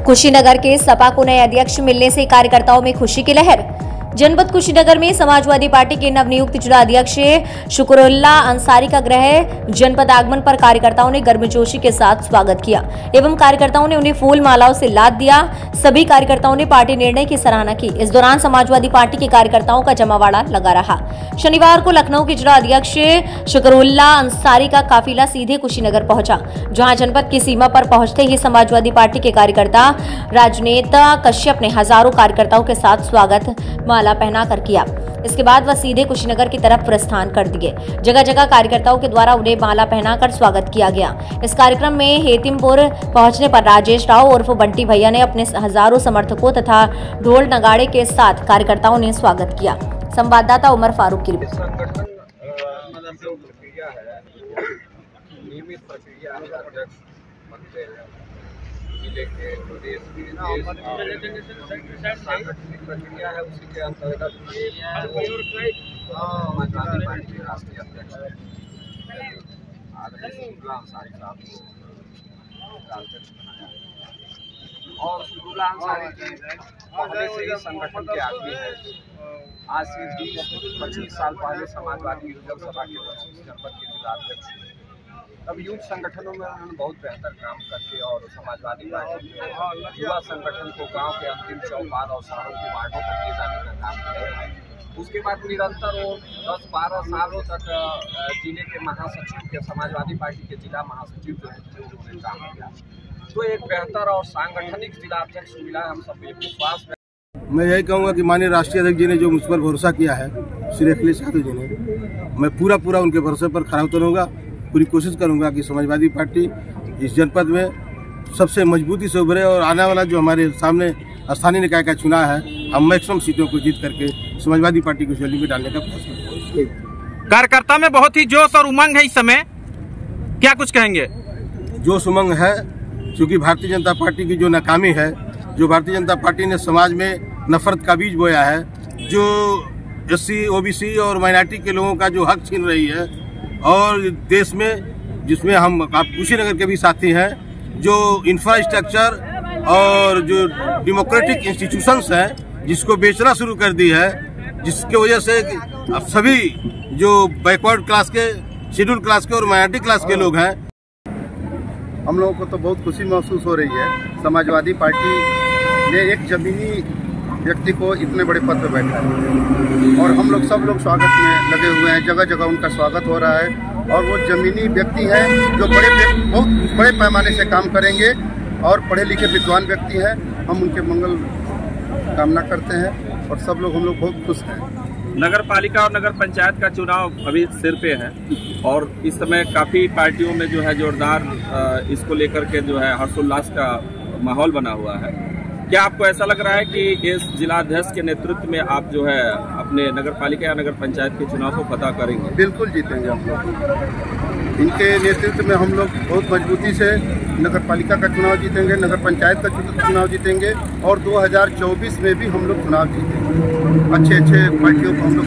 कुशीनगर के सपा को नए अध्यक्ष मिलने से कार्यकर्ताओं में खुशी की लहर। जनपद कुशीनगर में समाजवादी पार्टी के नवनियुक्त जिला अध्यक्ष शुक्रुल्ला अंसारी का गृह जनपद आगमन पर कार्यकर्ताओं ने गर्मजोशी के साथ स्वागत किया एवं कार्यकर्ताओं ने उन्हें फूल मालाओं से लाद दिया। सभी कार्यकर्ताओं ने पार्टी निर्णय की सराहना की। इस दौरान समाजवादी पार्टी के कार्यकर्ताओं का जमावड़ा लगा रहा। शनिवार को लखनऊ के जिला अध्यक्ष शुक्रुल्ला अंसारी का काफिला सीधे कुशीनगर पहुंचा, जहां जनपद की सीमा पर पहुंचते ही समाजवादी पार्टी के कार्यकर्ता राजनेता कश्यप ने हजारों कार्यकर्ताओं के साथ स्वागत माला पहना कर किया। इसके बाद वह सीधे कुशीनगर की तरफ प्रस्थान कर दिए। जगह जगह कार्यकर्ताओं के द्वारा उन्हें माला पहनाकर स्वागत किया गया। इस कार्यक्रम में हेतिमपुर पहुंचने पर राजेश राव उर्फ बंटी भैया ने अपने हजारों समर्थकों तथा ढोल नगाड़े के साथ कार्यकर्ताओं ने स्वागत किया। संवाददाता उमर फारूक की रिपोर्ट। जिले के प्रदेश की सांगठनिक प्रक्रिया है, उसी के अंतर्गत समाजवादी पार्टी के राष्ट्रीय अध्यक्ष आदरणीय शुक्रुल्ला अंसारी साहब को अध्यक्ष बनाया है। और शुक्रुल्ला अंसारी जी पहले से ही संगठन के आदमी है। आज से 20-25 साल पहले समाजवादी युवक सभा के जनपद के जिला अध्यक्ष, तब युद्ध संगठनों में उन्होंने बहुत बेहतर काम करके और समाजवादी पार्टी के युवा संगठन को गांव के अंतिम चौपाल और शहरों के वार्डों तक ले जाने का काम किया। उसके बाद निरंतर वो 10-12 सालों तक जिले के महासचिव के समाजवादी पार्टी के जिला महासचिव जो उन्होंने काम किया। तो एक बेहतर और सांगठनिक जिला अध्यक्ष मिला। हम सब विश्वास है। मैं यही कहूँगा कि माननीय राष्ट्रीय अध्यक्ष जी ने जो मुझ पर भरोसा किया है, श्री अखिलेश यादव जी ने, मैं पूरा उनके भरोसे पर खरा उतरूंगा। पूरी कोशिश करूंगा कि समाजवादी पार्टी इस जनपद में सबसे मजबूती से उभरे और आने वाला जो हमारे सामने स्थानीय निकाय का चुनाव है, हम मैक्सिमम सीटों को जीत करके समाजवादी पार्टी को झोली में डालने का प्रयास करेंगे। कार्यकर्ता में बहुत ही जोश और उमंग है इस समय, क्या कुछ कहेंगे? जोश उमंग है क्योंकि भारतीय जनता पार्टी की जो नाकामी है, जो भारतीय जनता पार्टी ने समाज में नफरत का बीज बोया है, जो SC, OBC और माइनॉरिटी के लोगों का जो हक छीन रही है, और देश में जिसमें हम आप कुशीनगर के भी साथी हैं, जो इंफ्रास्ट्रक्चर और जो डेमोक्रेटिक इंस्टीट्यूशंस हैं जिसको बेचना शुरू कर दी है, जिसकी वजह से अब सभी जो बैकवर्ड क्लास के, शेड्यूल क्लास के और माइनॉरिटी क्लास के लोग हैं, हम लोगों को तो बहुत खुशी महसूस हो रही है। समाजवादी पार्टी ने एक जमीनी व्यक्ति को इतने बड़े पद पर बैठा है और हम लोग सब लोग स्वागत में लगे हुए हैं। जगह जगह उनका स्वागत हो रहा है और वो जमीनी व्यक्ति हैं जो बहुत बड़े पैमाने से काम करेंगे और पढ़े लिखे विद्वान व्यक्ति हैं। हम उनके मंगल कामना करते हैं और सब लोग हम लोग बहुत खुश हैं। नगर पालिका और नगर पंचायत का चुनाव अभी सिर पे है और इस समय काफी पार्टियों में जो है जोरदार इसको लेकर के जो है हर्षोल्लास का माहौल बना हुआ है। क्या आपको ऐसा लग रहा है कि इस जिलाध्यक्ष के नेतृत्व में आप जो है अपने नगर पालिका या नगर पंचायत के चुनाव को फतह करेंगे? बिल्कुल जीतेंगे हम लोग। इनके नेतृत्व में हम लोग बहुत मजबूती से नगर पालिका का चुनाव जीतेंगे, नगर पंचायत का चुनाव जीतेंगे और 2024 में भी हम लोग चुनाव जीतेंगे। अच्छे पार्टियों को हम लोग